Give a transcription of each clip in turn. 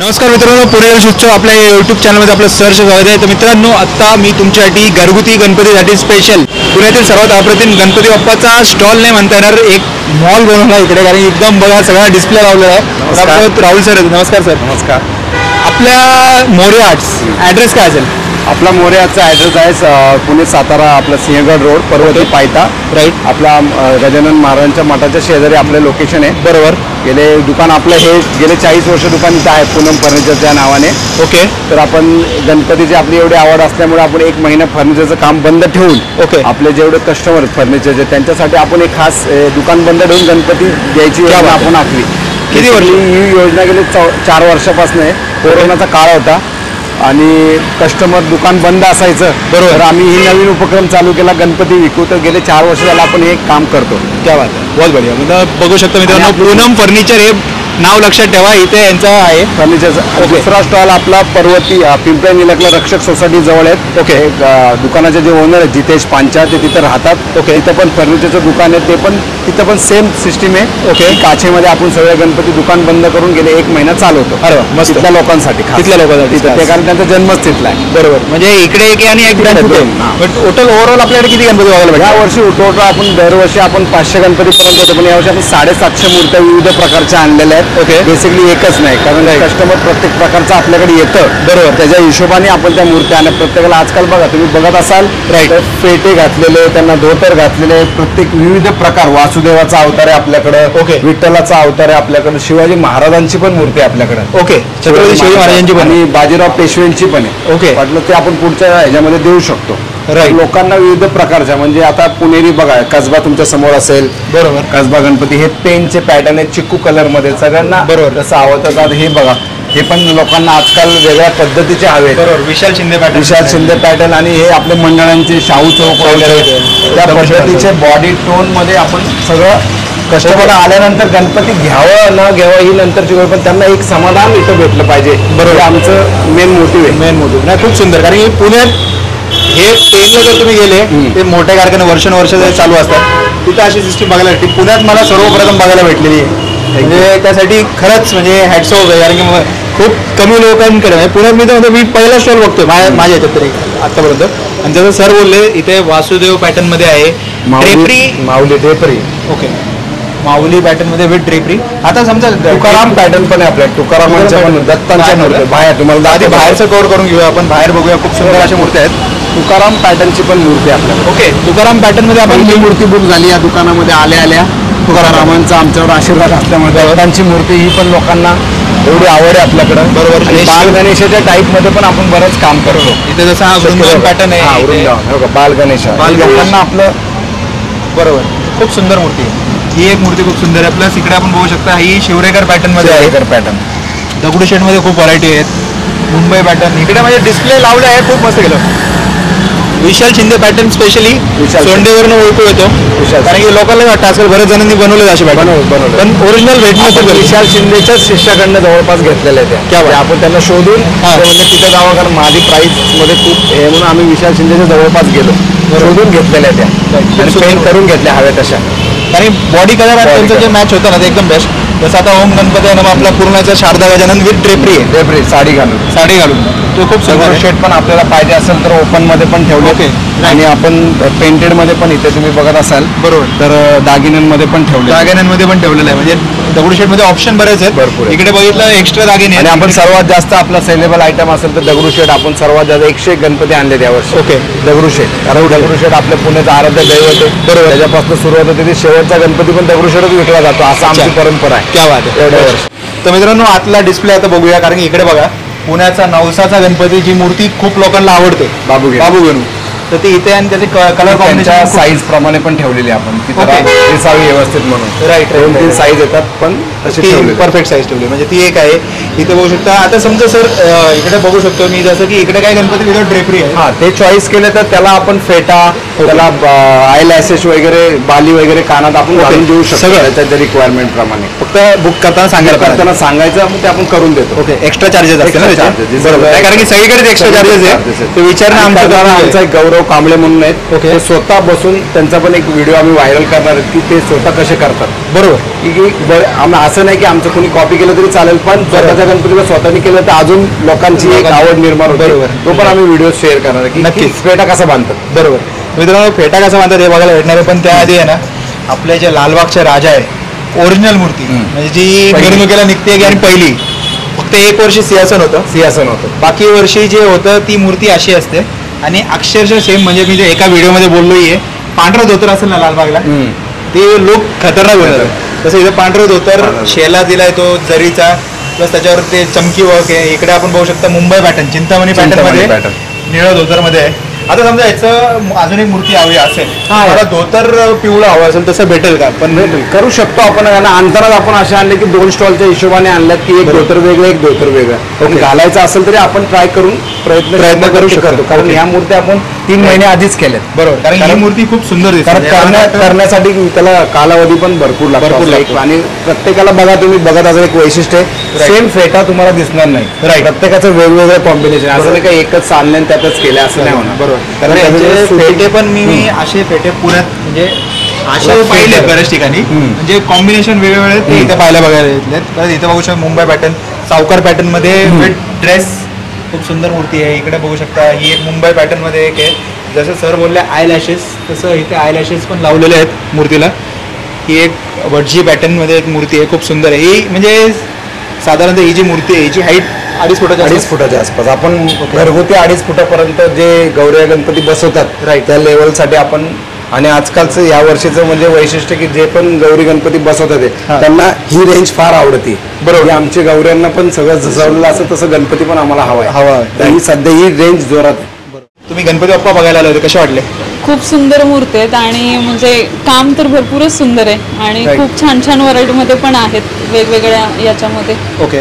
नमस्कार मित्रांनो, पुणे उत्सव आपल्या यूट्यूब चॅनलमध्ये आपलं सहर्ष स्वागत आहे. तर मित्रांनो, आत्ता मी तुमच्यासाठी घरगुती गणपतीसाठी स्पेशल पुण्यातील सर्वात अप्रतिम गणपती बाप्पाचा स्टॉल नाही म्हणता येणार, एक मॉल बनवला इकडे. कारण एकदम बघा सगळा डिस्प्ले लावलेला आहे. आपलं राहुल सर, नमस्कार सर. नमस्कार. आपल्या मोरे आर्ट्स ॲड्रेस काय असेल? आपला मोर्याचा ॲड्रेस आहे पुणे सातारा, आपला सिंहगड रोड, पर्वती पायथा. राईट. आपला गजानन महाराजांच्या मठाच्या शेजारी आपलं लोकेशन आहे. बरोबर. गेले दुकान आपलं हे गेले 40 वर्ष दुकान इथं आहे, पूनम फर्निचरच्या नावाने. ओके. तर आपण गणपतीची आपली एवढी आवड असल्यामुळे आपण 1 महिना फर्निचरचं काम बंद ठेवून ओके आपले जेवढे कस्टमर फर्निचरचे त्यांच्यासाठी आपण एक खास दुकान बंद ठेवून गणपती द्यायची योजना आपण आखली. किती वर्ष ही योजना गेली 4 वर्षापासून आहे. कोरोनाचा काळ होता आणि कस्टमर दुकान बंद असायचं. बरोबर. तर आम्ही ही नवीन उपक्रम चालू केला, गणपती विकू. तर गेले 4 वर्ष झालं आपण हे काम करतो. क्या बात आहे, बहुत बढिया. म्हणजे बघू शकता मित्रांनो, पूनम फर्निचर हे नाव लक्षात ठेवा, इथे यांचा आहे फर्निचरचा. दुसरा स्टॉल आपला पर्वती पिंपळे निलकला रक्षक सोसायटी जवळ आहेत. ओके. दुकानाचे जे ओनर आहेत जितेश पांचा, ते तिथं राहतात. ओके. तिथं पण फर्निचरचं दुकान आहे, ते पण तिथं पण सेम सिस्टीम आहे. ओके. काचेमध्ये आपण सगळे गणपती दुकान बंद करून गेले 1 महिना चालवतो. अरे वा, मस्त. तिथल्या लोकांसाठी तिथल्या लोकांसाठी ते कारण त्यांचा जन्मच तिथला आहे. बरोबर. म्हणजे इकडे एक आणि एक ब्रँच होते. बट टोटल ओव्हरऑल आपल्याकडे किती गणपती बघायला भेटतात? या वर्षी टोटल आपण दरवर्षी आपण 500 गणपतीपर्यंत होतो, पण यावर्षी आपण 750 मूर्त्या विविध प्रकारच्या आणलेल्या आहेत. ओके. बेसिकली एकच नाही, कारण कस्टमर प्रत्येक प्रकारचं आपल्याकडे येतं. बरोबर. त्याच्या हिशोबाने आपण त्या मूर्त्या आणि प्रत्येकाला आजकाल बघा तुम्ही बघत असाल राईट, फेटे घातलेले, त्यांना धोतर घातलेले, प्रत्येक विविध प्रकार. वासुदेवाचा अवतार आहे आपल्याकडे. ओके. विठ्ठलाचा अवतार आहे आपल्याकडे. शिवाजी महाराजांची पण मूर्ती आहे आपल्याकडे. ओके. छत्रपती शिवाजी महाराजांची पण आणि बाजीराव पेशव्यांची पण आहे. ओके. वाटलं ते आपण पुढच्या ह्याच्यामध्ये देऊ शकतो. राईट. लोकांना विविध प्रकारच्या, म्हणजे आता पुणेरी बघा, कसबा तुमच्या समोर असेल. बरोबर. कसबा गणपती हे पेनचे पॅटर्न आहेत, चिक्कू कलर मध्ये सगळ्यांना बरोबर कसं आवडतात. हे बघा, हे पण लोकांना आजकाल वेगळ्या पद्धतीचे हवे. बरोबर. विशाल शिंदे पॅटर्न. विशाल शिंदे पॅटर्न. आणि हे आपले मंडळांचे शाहू चौक वगैरे त्या पद्धतीचे बॉडी टोन मध्ये आपण सगळं. कस्टमरला आल्यानंतर गणपती घ्यावं न घ्यावं ही नंतरची गोष्ट, पण त्यांना एक समाधान इथं भेटलं पाहिजे. बरोबर. आमचं मेन मोटिव्ह आहे. मेन मोटिव्ह नाही, खूप सुंदर. कारण हे पुण्यात हे पेनला जर तुम्ही गेले, ते मोठ्या कारखाने वर्षानुवर्ष चालू असतात, तिथं अशी सिस्टीम बघायला भेटते. पुण्यात मला सर्वप्रथम बघायला भेटलेली आहे. म्हणजे त्यासाठी खरंच म्हणजे हॅट्स ऑफ आहे. कारण की खूप कमी लोकांकडे म्हणजे पुण्यात मी पहिला स्टॉल बघतोय माझ्या याच्यात तरी आतापर्यंत. आणि जसं सर बोलले, इथे वासुदेव पॅटर्न मध्ये आहे, Mauli drapery. Okay. Mauli pattern मध्ये विथ ड्रेपरी. आता समजा तुकाराम पॅटर्न पण आहे आपल्या. तुकारामांच्या पण दत्तांच्या मूर्त्या बाहेर. तुम्हाला आधी बाहेरचं कव्हर करून घेऊया आपण, बाहेर बघूया. खूप सुंदर अशा मूर्त्या आहेत. तुकाराम पॅटर्नची पण मूर्ती आहे आपल्याला. ओके. तुकाराम पॅटर्न मध्ये आपण ही मूर्ती बुक झाली या दुकानामध्ये आल्या तुकारामांचा आमच्यावर आशीर्वाद असल्यामुळे दत्तांची मूर्ती ही पण लोकांना एवढी आवड आहे आपल्याकडं. बरोबर. आणि बाल गणेशाच्या टाईप मध्ये पण आपण बरंच काम करतो. इथे जसा हा वृंदावन पॅटर्न आहे, वृंदावन बाल गणेश लोकांना आपलं. बरोबर. खूप सुंदर मूर्ती आहे ही. एक मूर्ती खूप सुंदर आहे. प्लस इकडे आपण बघू शकता ही शिवरेकर पॅटर्न मध्ये आहे. पॅटर्न दगडूशेठ मध्ये खूप व्हरायटी आहेत. मुंबई पॅटर्न इकडे म्हणजे डिस्प्ले लावले आहे, खूप मस्त केलं. विशाल शिंदे पॅटर्न स्पेशली सोंडेवरून ओळखू येतो. कारण की लोकांना वाटतं आजकाल बऱ्याच जणांनी बनवले असे पॅटर्न, पण ओरिजिनल भेटणं. विशाल शिंदेच्याच शिष्याकडनं जवळपास घेतलेल्या त्या आपण त्यांना शोधून म्हणजे तिथं जावं, कारण माझी प्राईस मध्ये खूप हे म्हणून आम्ही विशाल शिंदेच्या जवळपास गेलो, शोधून घेतलेल्या त्या आणि पेंट करून घेतल्या हव्या तशा. कारण बॉडी कलर आणि त्यांचं जे मॅच होतं ना ते एकदम बेस्ट. जसं आता ओम गणपती आहे ना आपला पूर्णाचा शारदा गजानन विथ ड्रेपरी आहे. ड्रेपरी साडी घालून तो खूप सुंदर शेट पण आपल्याला पाहिजे असेल तर ओपन मध्ये पण ठेवले. ओके. आणि आपण पेंटेड मध्ये पण इथे तुम्ही बघत असाल. बरोबर. तर दागिन्यांमध्ये पण ठेवले. दागिन्यांमध्ये पण ठेवलेलं आहे. म्हणजे दगडूशेठ मध्ये ऑप्शन बरेच आहेत. भरपूर. इकडे बघितलं एक्स्ट्रा दागिने. आणि आपण सर्वात जास्त आपला सेलेबल आयटम असेल तर दगडूशेठ. आपण सर्वात जास्त 101 गणपती आणले यावर्षी. ओके. दगडूशेठ. कारण दगडूशेठ आपल्या पुण्याचं आराध्य दैवत आहे. बरोबर. त्याच्यापासून सुरुवात होते, शेवटचा गणपती पण दगडूशेठच विकला जातो, असं आमची परंपरा आहे. क्या बात आहे. एवढ्या वर्ष. तर मित्रांनो, आतला डिस्प्ले आता बघूया. कारण की इकडे बघा पुण्याचा नवसाचा गणपतीची मूर्ती खूप लोकांना आवडते, बाबू गणू. तर ती इथे आणि त्याचे कलर कॉम्बिनेशन साईज प्रमाणे पण ठेवलेली आपण ती दिसावी व्यवस्थित म्हणून. राईट. 2-3 साईज येतात, पण तशी परफेक्ट साईज ठेवली. म्हणजे ती एक आहे. इथे बघू शकता. आता समजा सर इकडे बघू शकतो मी जसं की इकडे काय गणपती विदाउट ड्रेपरी आहे. हा, ते चॉईस केले तर त्याला आपण फेटा, त्याला आय लॅसेस वगैरे, बाली वगैरे कानात आपण घालून देऊ शकतो सगळं त्याच्या रिक्वायरमेंट प्रमाणे. फक्त बुक करताना सांगायचं ते आपण करून देतो. ओके. एक्स्ट्रा चार्जेस असतात बरोबर. कारण की सगळीकडेच एक्स्ट्रा चार्जेस आहे. ते विचारणं आमचा एक गौरव कांबळे म्हणून आहेत. ओके. ते स्वतः बसून त्यांचा पण एक व्हिडिओ आम्ही व्हायरल करणार आहे की ते स्वतः कसे करतात. बरोबर. की असं असं नाही की आमचं कोणी कॉपी केलं तरी चालेल, पण स्वतःच्या गणपतीला स्वतःने केलं तर अजून लोकांची एक आवड निर्माण होते. बरोबर. तो पण आम्ही व्हिडिओ शेअर करणार आहे की नक्कीच. फेटा कसा बांधतात. बरोबर. मित्रांनो, फेटा कसा बांधतात हे बघायला भेटणार आहे, पण त्याआधी आहे ना आपल्या जे लालबागचे राजा आहे ओरिजिनल मूर्ती, म्हणजे जी पहिली. मिरवणुकीला निघते की आणि पहिली फक्त 1 वर्ष सिंहासन होतं, बाकी वर्षी जे होतं ती मूर्ती अशी असते आणि अक्षरशः सेम, म्हणजे मी जे एका व्हिडिओमध्ये बोललोय पांढरं धोतर असेल ना लालबागला ते लोक खतरनाक बोलतात. तसं इथं पांढरं धोतर शेला दिलाय तो जरीचा, प्लस त्याच्यावर ते चमकी वर्क आहे. इकडे आपण बघू शकता मुंबई पॅटर्न, चिंतामणी पॅटर्न मध्ये निळं धोतर मध्ये आहे. आता समजा याचं अजून एक मूर्ती हवी असेल, मला धोतर पिवळं हवं असेल तसं भेटेल का? पण करू शकतो आपण. अंतरात आपण असे आणले की 2 स्टॉलच्या हिशोबाने आणल्यात की एक धोतर वेगळं एक धोतर वेगळं घालायचं असेल तरी आपण ट्राय करून प्रयत्न करू शकतो. कारण ह्या मूर्त्या आपण 3 महिने आधीच केल्यात. बरोबर, कारण ही मूर्ती खूप सुंदर दिसते. कारण करण्यासाठी त्याला कालावधी पण भरपूर लागतो. आणि प्रत्येकाला बघा, तुम्ही बघत असाल एक वैशिष्ट्य सेम फेटा तुम्हाला दिसणार नाही. प्रत्येकाचं वेगवेगळं कॉम्बिनेशन, असं नाही का एकच आणलं त्यातच केलं असं नाही होणार. बरोबर. कारण फेटे पण मी असे फेटे पुण्यात म्हणजे असे पाहिले बऱ्याच ठिकाणी, म्हणजे कॉम्बिनेशन वेगवेगळे ते इथे पाहायला बघायला घेतलेत. तर इथे बघू शकता मुंबई पॅटर्न, सावकार पॅटर्न मध्ये विथ ड्रेस, खूप सुंदर मूर्ती आहे. इकडे बघू शकता ही एक मुंबई पॅटर्न मध्ये एक आहे. जसं सर बोलले आय लॅशेस, तसं इथे आय लॅशेस पण लावलेले आहेत मूर्तीला. ही एक वटजी पॅटर्न मध्ये एक मूर्ती आहे, खूप सुंदर आहे ही. म्हणजे साधारणतः ही जी मूर्ती आहे हिची हाईट 2.5 फुटाच्या आसपास. आपण घरगुती 2.5 फुटापर्यंत जे गौरी गणपती बसवतात त्या लेवलसाठी आपण. आणि आजकालचं या वर्षीचं म्हणजे वैशिष्ट्य की जे पण गौरी गणपती बसवतात त्यांना ही रेंज फार आवडते. बरोबर. आमच्या गौऱ्यांना पण सगळं झसवलेलं असं तसं गणपती पण आम्हाला हवा आहे. सध्या ही रेंज जोरात आहे. तुम्ही गणपती बाप्पा बघायला आले होते, कसे वाटले? खूप सुंदर मूर्ती आहेत आणि म्हणजे काम तर भरपूरच सुंदर आहे आणि खूप छान छान व्हरायटीमध्ये पण आहेत वेगवेगळ्या याच्यामध्ये. ओके.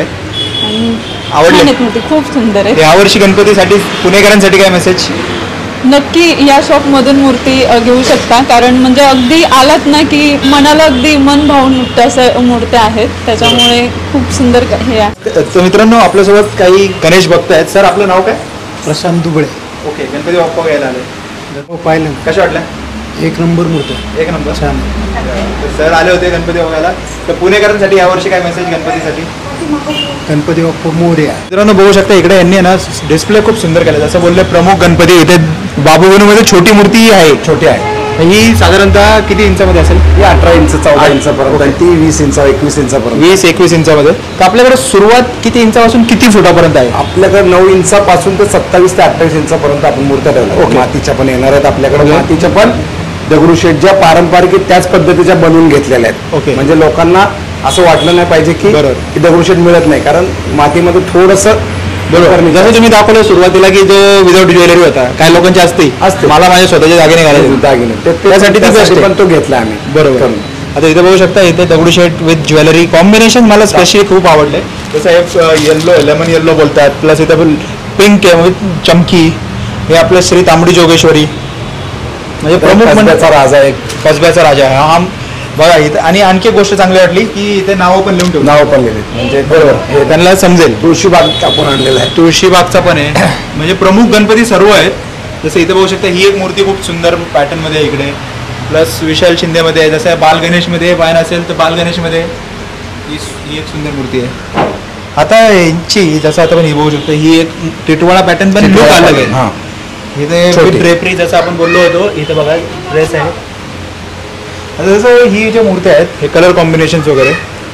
आवडले मूर्ती खूप सुंदर आहे. यावर्षी गणपतीसाठी पुणेकरांसाठी काय मेसेज? नक्की या शॉपमधून मूर्ती घेऊ शकता, कारण म्हणजे अगदी आलात ना की मनाला अगदी मन भावून उठतं असं मूर्त्या आहेत, त्याच्यामुळे खूप सुंदर हे आहे. तर मित्रांनो, आपल्यासोबत काही गणेश भक्त आहेत. सर, आपलं नाव काय? प्रशांत दुबळे. ओके. गणपती बाप्पा घ्यायला आले, पाहिलं कशा वाटल्या? 1 नंबर मूर्ती. 1 नंबर. छान. सर आले होते गणपती बघायला, तर पुणेकरांसाठी यावर्षी काय मेसेज गणपतीसाठी? गणपती बाप्पा मोरया. मित्रांनो, बघू शकता इकडे यांनी ना डिस्प्ले खूप सुंदर केला. जसं बोलले प्रमुख गणपती, इथे बाबूगणमध्ये छोटी मूर्ती आहे, छोटी आहे. ही साधारणतः किती इंचामध्ये असेल? ही 18 इंच 14 इंचापर्यंत आणि ती 20 इंच 21 इंचापर्यंत. 20-21 इंचामध्ये. तर आपल्याकडे सुरुवात किती इंचापासून किती फुटापर्यंत आहे? आपल्याकडे 9 इंचापासून तर 27 ते 28 इंचापर्यंत आपण मूर्त्या ठेवल्या. मातीच्या पण येणार आहेत आपल्याकडे. मातीच्या पण दगडूशेठ ज्या पारंपरिक त्याच पद्धतीच्या बनवून घेतलेल्या आहेत. ओके. म्हणजे लोकांना असं वाटलं नाही पाहिजे की दगडूशेठ मिळत नाही, कारण मातीमध्ये थोडंसं. बरोबर. जसं तुम्ही दाखवलं सुरुवातीला की जो विदाउट ज्वेलरी होता, काही लोकांची असते मला माझ्या स्वतःच्या दागिने घालायचे, दागिने त्यासाठी पण तो घेतला आम्ही. बरोबर. आता इथे बघू शकता, इथे दगडूशेठ विथ ज्वेलरी कॉम्बिनेशन मला स्पेशली खूप आवडले. जसं हे येल्लो, लेमन येल्लो बोलतात, प्लस इथे पिंक आहे विथ चमकी. हे आपलं श्री तांबडी जोगेश्वरी, म्हणजे प्रमुख मंडळाचा राजा एक कसब्याचा राजा हा बघा इथं. आणि आणखी एक गोष्ट चांगली वाटली की इथे नावं पण लिहून ठेवली. नाव पण लिहिले, म्हणजे बरोबर हे त्यांना समजेल. तुळशीबाग आपण आणलेला आहे. तुळशीबागचा पण आहे. म्हणजे प्रमुख गणपती सर्व आहेत. जसं इथे बघू शकता, ही एक मूर्ती खूप सुंदर पॅटर्न मध्ये आहे इकडे, प्लस विशाल शिंदेमध्ये आहे. जसं बाल गणेशमध्ये पाहायला असेल तर बाल गणेशमध्ये ही एक सुंदर मूर्ती आहे. आता यांची जसं आता पण ही बघू शकतो, ही एक टिटवाळा पॅटर्न पण लुक अलग आहे. इथे ड्रेपरी जसं आपण बोललो होतो, इथे बघा ड्रेस आहे. आता जसं ही ज्या मूर्ती आहेत हे कलर कॉम्बिनेशन्स वगैरे,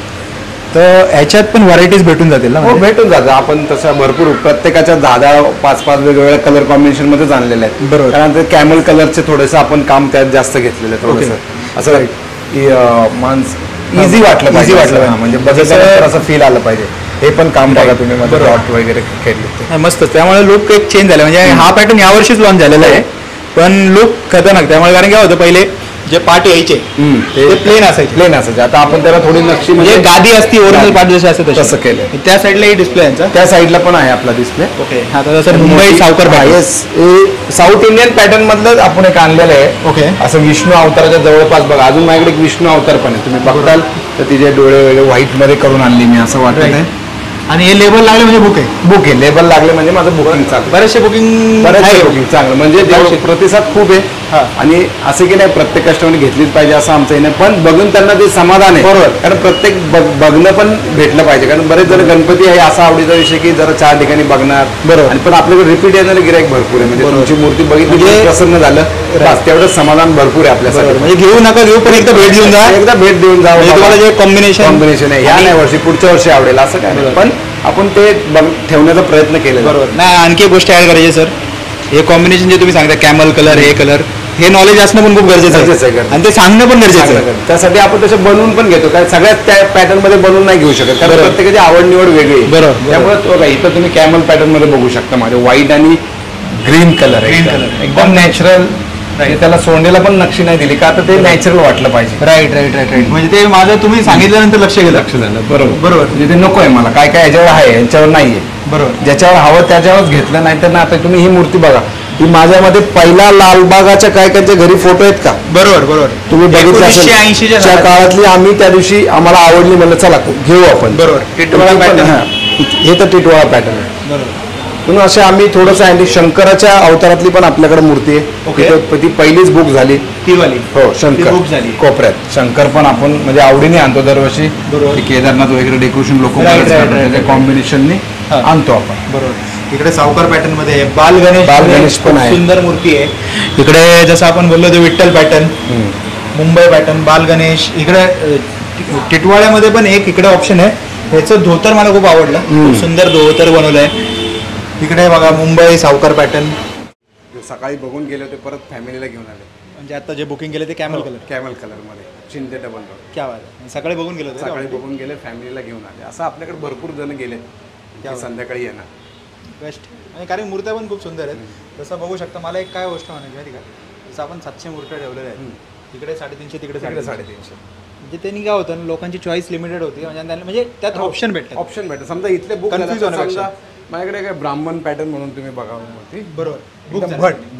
तर ह्याच्यात पण व्हरायटीज भेटून जातील ना? हो, भेटून जातं. आपण तसं भरपूर प्रत्येकाच्या 10-10, 5-5 वेगवेगळ्या कलर कॉम्बिनेशन मध्ये आणलेले आहेत. बरोबर. कारण ते कॅमल कलरचे थोडंसं आपण काम त्यात जास्त घेतलेलं आहे. थोडंसं असं माणसं इझी वाटलं, Easy वाटलं. म्हणजे बघितल्यानंतर असं फील आलं पाहिजे. हे पण काम बघा तुम्ही, मध्ये डॉट वगैरे खेळले मस्त. त्यामुळे लुक एक चेंज झाला. म्हणजे हा पॅटर्न यावर्षीच लॉन्च झालेला आहे, पण लुक खतरनाक. त्यामुळे कारण काय होतं, पहिले जे पाट यायचे ते प्लेन असायचे. आता आपण त्याला थोडी नक्षी म्हणजे गादी असती ओरिजिनल पाट जसे असते तसं केलं. त्या साईडला ही डिस्प्ले यांचा, त्या साईडला पण आहे आपला डिस्प्ले. ओके. आता जसं मुंबई सावकार साऊथ इंडियन पॅटर्न मधलं आपण एक आणलेलं आहे. ओके. असं विष्णू अवताराच्या जवळपास बघा. अजून माझ्याकडे एक विष्णू अवतार पण आहे, तुम्ही बघताल तर तिचे डोळे वगैरे व्हाईट मध्ये करून आणली मी, असं वाटत आहे. आणि हे लेबल लागले म्हणजे बुक आहे. लेबल लागले म्हणजे माझं बुकिंग चालू. बरेचसे बुकिंग चांगलं, म्हणजे प्रतिसाद खूप आहे. आणि असं की नाही प्रत्येक कस्टमरने घेतलीच पाहिजे असं आमचं हे नाही, पण बघून त्यांना ते समाधान आहे. बरोबर. कारण प्रत्येक बघणं पण भेटलं पाहिजे, कारण बरेच जण गणपती आहे असा आवडीचा विषय की जरा 4 ठिकाणी बघणार. बरोबर. आणि पण आपल्याकडे रिपीट येणारे गिराईक भरपूर आहे, म्हणजे तुमची मूर्ती बघितली म्हणजे प्रसन्न झालं बस, तेवढं समाधान भरपूर आहे आपल्यासाठी. म्हणजे घेऊ नका घेऊ, पण एकदा भेट देऊन जा. एकदा भेट देऊन जा. म्हणजे तुम्हाला जे कॉम्बिनेशन आहे ह्या नाही वर्षी पुढच्या वर्षी आवडेल असं काय नाही, पण आपण ते ठेवण्याचा प्रयत्न केलेला. बरोबर. नाही, आणखी एक गोष्ट ऍड करायची सर, हे कॉम्बिनेशन जे तुम्ही सांगता कॅमल कलर, हे कलर, हे नॉलेज असणं पण खूप गरजेचं आहे आणि ते सांगणं पण गरजेचं आहे. त्यासाठी आपण तसे बनवून पण घेतो, कारण सगळ्यात त्या पॅटर्न मध्ये बनवून नाही घेऊ शकत, कारण प्रत्येकाची आवड निवड वेगळी आहे. बरोबर. त्यामुळे इथं तुम्ही कॅमल पॅटर्न मध्ये बघू शकता, माझे व्हाईट आणि ग्रीन कलर Green color. एकदम नॅचरल. त्याला सोंडेला पण नक्षी नाही दिली का, तर ते नॅचरल वाटलं पाहिजे. Right right right right. म्हणजे ते माझं तुम्ही सांगितल्यानंतर लक्ष गेलं. बरोबर बरोबर. म्हणजे ते नको आहे मला, काय काय याच्यावर आहे यांच्यावर नाहीये. बरोबर. ज्याच्यावर हवं त्याच्यावरच घेतलं, नाही तर ना. आता तुम्ही ही मूर्ती बघा, ही माझ्यामध्ये पहिला लालबागाच्या काय कायच्या घरी फोटो आहेत का? बरोबर बरोबर. तुम्ही बघितलं असेल, 1980 त्या काळातली आम्ही त्या दिवशी आम्हाला आवडली, म्हणलं चला घेऊ आपण. बरोबर. टिटवाळा pattern. हे तर टिटवाळा पॅटर्न आहे. बरोबर. म्हणून असे आम्ही थोडंसं आणि शंकराच्या अवतारातली पण आपल्याकडे मूर्ती आहे. Okay. ती पहिलीच बुक झाली. ती वाली. हो, ती शंकर book झाली. कोपऱ्यात शंकर पण आपण म्हणजे आवडीने आणतो दरवर्षी. बरोबर. ते केदारनाथ वगैरे डेकोरेशन लोक Right, right, right. कॉम्बिनेशनने हा. आणतो आपण. बरोबर. इकडे सावकार पॅटर्न मध्ये आहे, बाल गणेश. बाल गणेश पण खूप आहे. सुंदर मूर्ती आहे. इकडे जसं आपण बोललो ते विठ्ठल पॅटर्न, मुंबई पॅटर्न, बाल गणेश. इकडे टिटवाळ्यामध्ये पण एक इकडे ऑप्शन आहे, ह्याचं धोतर मला खूप आवडलं. खूप सुंदर धोतर बनवलंय. इकडे बघा मुंबई सावकार पॅटर्न. सकाळी बघून गेले होते, परत फॅमिलीला घेऊन आले. म्हणजे आता जे बुकिंग केले ते कॅमल कलर. कॅमल कलर मध्ये शिंदे डबल डोर. क्या बात आहे. सकाळी बघून गेलो होतो. सकाळी बघून गेले, फॅमिलीला घेऊन आले. असं आपल्याकडे भरपूर जण गेले की संध्याकाळी येणार. बेस्ट. म्हणजे कारण मूर्त्या पण खूप सुंदर आहेत. तसं बघू शकता. मला एक काय गोष्ट म्हणायची माहिती का, जसं आपण 700 मूर्त्या ठेवलेल्या आहेत, इकडे 350, तिकडे 350. म्हणजे त्यांनी काय होतं ना, लोकांची चॉईस लिमिटेड होती. म्हणजे त्यात ऑप्शन भेटतात. ऑप्शन भेटत. समजा इथले बुक Confuse होण्यापेक्षा. समजा माझ्याकडे काय ब्राह्मण पॅटर्न म्हणून तुम्ही बघा मूर्ती. बरोबर. एकदम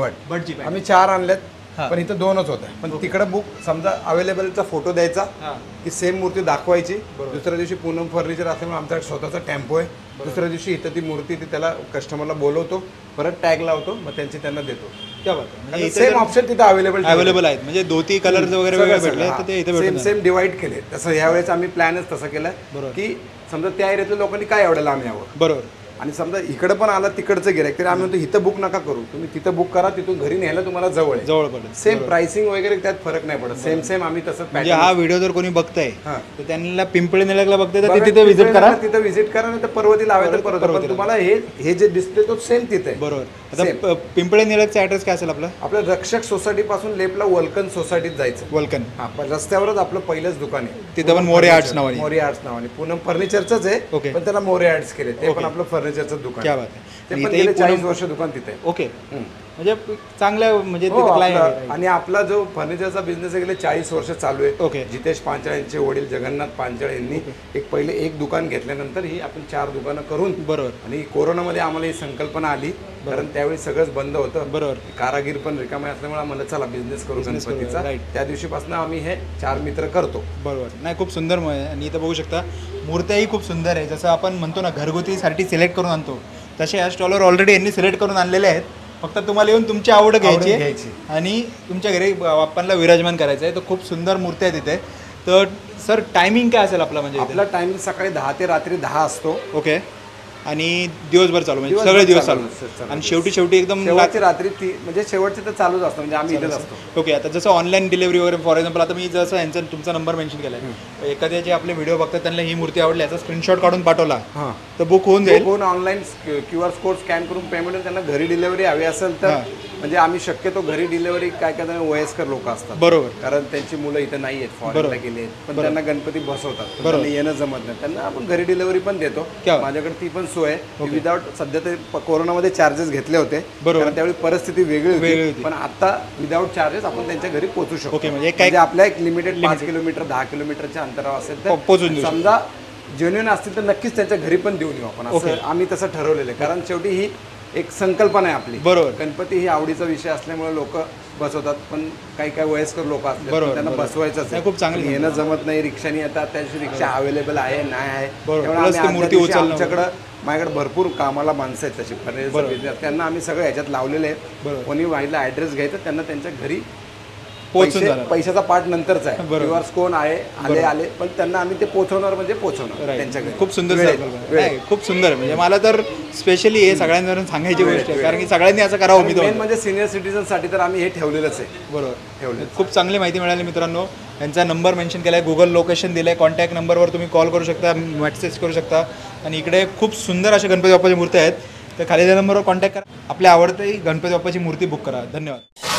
भट आम्ही 4 आणल्यात, पण इथं 2च होत्या. पण तिकडे बुक समजा अवेलेबलचा फोटो द्यायचा की सेम मूर्ती दाखवायची. दुसऱ्या दिवशी पूनम फर्निचर असल्यामुळे आमच्याकडे स्वतःचा टेम्पो आहे. दुसऱ्या दिवशी इथं ती मूर्ती ती त्याला कस्टमरला बोलवतो, परत टॅग लावतो, मग त्यांची त्यांना देतो. म्हणजे सेम ऑप्शन तिथं अवेलेबल आहेत. म्हणजे धोती कलर वगैरे वेगळे भेटले तर ते इथे सेम सेम डिवाइड केले. तसं यावेळेस आम्ही प्लॅनच तसं केलाय की समजा त्या एरियातल्या लोकांनी काय एवढं लांब यावं. बरोबर. आणि समजा इकडे पण आला तिकडचं गिरायक, तरी आम्ही म्हणतो इथं बुक नका करू, तुम्ही तिथं बुक करा, तिथून घरी न्यायला तुम्हाला जवळ पडेल. सेम प्राइसिंग वगैरे त्यात फरक नाही पडत. सेम आम्ही तसं म्हणजे हा व्हिडिओ जर कोणी बघताय हां. तर त्यांना पिंपळी निलगला बघताय तर तिथे व्हिजिट करा. तिथं व्हिजिट करा, नाही तर पर्वती लावायचं परत. पण तुम्हाला हे जे डिस्प्ले तो सेम तिथे आहे. बरोबर. आता पिंपळे निलगचा ऍड्रेस काय असेल आपला? आपल्या रक्षक सोसायटी पासून लेपला वल्कन सोसायटीत जायचं. वल्कन. हा, पण रस्त्यावरच आपलं पहिलंच दुकान आहे. तिथं पण मोरे आर्ट्स नावाने. मोरे आर्ट्स नावाने पूनम फर्निचरचंच आहे. ओके. पण त्याला मोरे आर्ट्स केले. ते पण आपलं फर्निचरचं दुकान. क्या बात आहे. ते पण गेले 40 वर्ष दुकान तिथे आहे. ओके. म्हणजे चांगलं म्हणजे हो, आणि आपला जो फर्निचरचा बिझनेस गेले 40 वर्ष चालू आहे. ओके. जितेश पांचाळ यांचे वडील जगन्नाथ पांचाळ यांनी पहिले एक दुकान घेतल्यानंतर ही आपण 4 दुकानं करून. बरोबर. आणि कोरोनामध्ये आम्हाला ही संकल्पना आली, कारण त्यावेळी सगळंच बंद होतं. बरोबर. कारागीर पण रिकामे असल्यामुळे आम्हाला चला बिझनेस करू गणपतीचा. त्या दिवशीपासून आम्ही हे 4 मित्र करतो. बरोबर. नाही, खूप सुंदर. आणि इथं बघू शकता मूर्त्याही खूप सुंदर आहे. जसं आपण म्हणतो ना घरगुतीसाठी सिलेक्ट करून आणतो, तसे या स्टॉलवर ऑलरेडी यांनी सिलेक्ट करून आणलेले आहेत. फक्त तुम्हाला येऊन तुमची आवड घ्यायची आणि तुमच्या घरी बाप्पांना विराजमान करायचं आहे. तर खूप सुंदर मूर्ती आहे तिथे. तर सर टायमिंग काय असेल आपला? म्हणजे आपला टायमिंग सकाळी 10 ते रात्री 10 असतो. ओके. आणि दिवसभर चालू, म्हणजे सगळे दिवस चालू. आणि शेवटी एकदम रात्री म्हणजे शेवटचे तर चालूच असतं, म्हणजे आम्ही इथेच असतो. ओके. आता जसं ऑनलाईन डिलिव्हरी वगैरे, फॉर एक्झाम्पल आता मी जसं यांचा तुमचा नंबर मेन्शन केला आहे, एखाद्या जे आपले व्हिडिओ बघतात त्यांना ही मूर्ती आवडली, याचा स्क्रीनशॉट काढून पाठवला तर बुक होऊन जाईल. ऑनलाईन QR कोड स्कॅन करून पेमेंट. त्यांना घरी डिलिव्हरी हवी असेल तर म्हणजे आम्ही शक्यतो घरी डिलिव्हरी काय वयस्कर लोक असतात. बरोबर. कारण त्यांची मुलं इथं नाही आहेत, फॉरेनला गेले, पण त्यांना गणपती बसवतात, त्यांना येणं जमत नाही, त्यांना आपण घरी डिलिव्हरी पण देतो. माझ्याकडे ती पण सोय आहे. विदाउट सध्या ते कोरोनामध्ये चार्जेस घेतले होते, कारण त्यावेळी परिस्थिती वेगळी होती. पण आता विदाउट चार्जेस आपण त्यांच्या घरी पोहोचू शकतो. म्हणजे आपल्या एक लिमिटेड 5 किलोमीटर 10 किलोमीटरच्या अंतरावर असेल तर समजा जेन्युइन असतील तर नक्कीच त्यांच्या घरी पण देऊन येऊ आपण. असं आम्ही तसं ठरवलेलं आहे. कारण शेवटी ही एक संकल्पना आहे आपली. बरोबर. गणपती ही आवडीचा विषय असल्यामुळे लोक बसवतात, पण काही काही वयस्कर लोक असतात बरोबर, त्यांना बरोबर. बसवायचंच नाही, खूप चांगली पण येणं जमत नाही, रिक्षाने येतात, त्याची रिक्षा अवेलेबल आहे नाही आहे. बरोबर. त्यामुळे प्लस ती आम्ही मूर्ती आदल्या दिवशी उचलणं. माझ्याकडे भरपूर कामाला माणसं आहेत तशी फर्निचरचा बरोबर. बिझनेस, त्यांना आम्ही सगळं ह्याच्यात लावलेले आहेत. बरोबर. कोणी वाहिला ॲड्रेस घ्यायचं, त्यांना त्यांच्या घरी पोहोचून जाणार. पैशाचा पार्ट नंतरचा आहे. बरोबर. किंवा कोण आहे आले पण त्यांना आम्ही ते पोहोचवणार म्हणजे पोहोचवणार Right. त्यांच्या घरी. खूप सुंदर वेळेत, संकल्पना आहे. वेळेत. नाही, खूप सुंदर म्हणजे मला तर स्पेशली हे सगळ्यांना सांगायची गोष्ट आहे, कारण की सगळ्यांनी असं करावं मी मेन म्हणजे सिनियर सिटीजनसाठी तर आम्ही हे ठेवलेलंच आहे. बरोबर ठेवले. खूप चांगली माहिती मिळाली मित्रांनो. यांचा नंबर मेन्शन केला आहे, गुगल लोकेशन दिलं आहे, कॉन्टॅक्ट नंबरवर तुम्ही कॉल करू शकता, मेसेज करू शकता. आणि इकडे खूप सुंदर अशा गणपती बाप्पाची मूर्ती आहेत, तर खाली त्या नंबरवर कॉन्टॅक्ट करा, आपल्या आवडती गणपती बाप्पाची मूर्ती बुक करा. धन्यवाद.